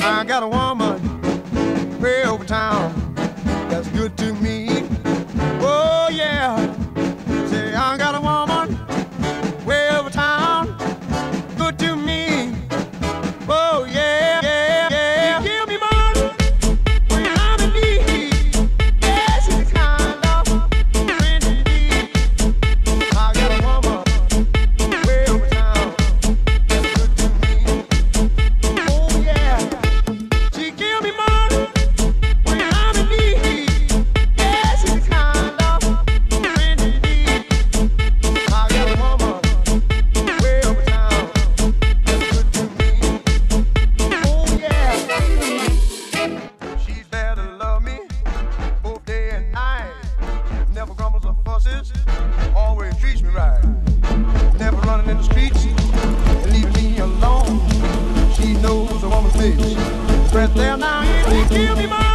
I got a woman way over town that's good to me. Oh yeah, say I got a woman way over town, good to me. Oh yeah, yeah, yeah. She give me money when I'm in need. Yeah, she's the kind of friend you need. I got a woman way over town that's good to me. Oh yeah, she give me money when I'm in need. Yeah, she's the kind of friend you need. I got a woman way over town that's good to me. Oh yeah, she's there to love me both day and night. Never grumbles or fusses, always treats me right. Never running in the streets and leaving me alone. She knows a woman's face. Press there now, she give me my